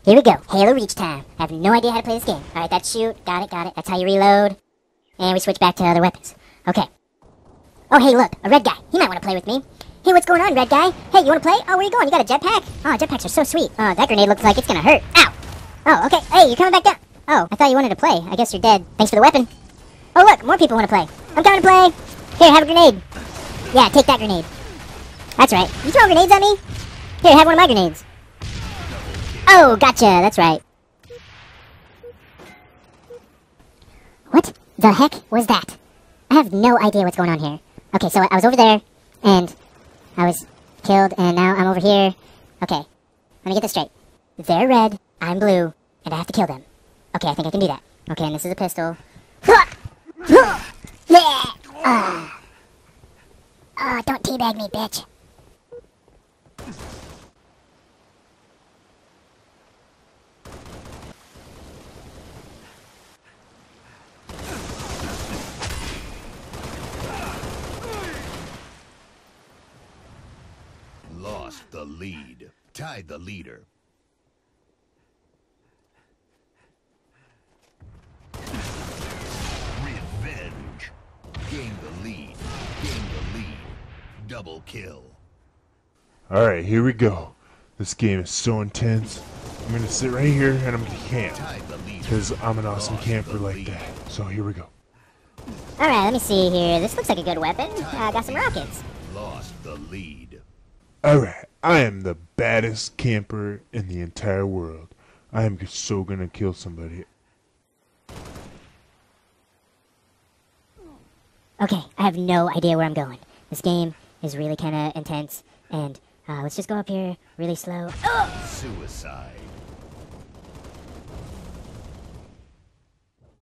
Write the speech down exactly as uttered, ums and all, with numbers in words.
Here we go. Halo Reach time. I have no idea how to play this game. Alright, that's shoot. Got it, got it. That's how you reload. And we switch back to other weapons. Okay. Oh, hey, look. A red guy. He might want to play with me. Hey, what's going on, red guy? Hey, you want to play? Oh, where you going? You got a jetpack? Oh, jetpacks are so sweet. Oh, that grenade looks like it's going to hurt. Ow! Oh, okay. Hey, you're coming back down. Oh, I thought you wanted to play. I guess you're dead. Thanks for the weapon. Oh, look. More people want to play. I'm coming to play. Here, have a grenade. Yeah, take that grenade. That's right. You throw grenades at me? Here, have one of my grenades. Oh, gotcha. That's right. What the heck was that? I have no idea what's going on here. Okay, so I was over there, and I was killed, and now I'm over here. Okay, let me get this straight. They're red, I'm blue, and I have to kill them. Okay, I think I can do that. Okay, and this is a pistol. Yeah! Oh, oh don't teabag me, bitch. Lost the lead. Tied the leader. Revenge. Gain the lead. Gain the lead. Double kill. Alright, here we go. This game is so intense. I'm gonna sit right here and I'm gonna camp. Because I'm an awesome camper like that. So here we go. Alright, let me see here. This looks like a good weapon. I uh, got some rockets. Lost the lead. Alright, I am the baddest camper in the entire world. I am so gonna kill somebody. Okay, I have no idea where I'm going. This game is really kind of intense, and uh, let's just go up here really slow. Oh! Suicide.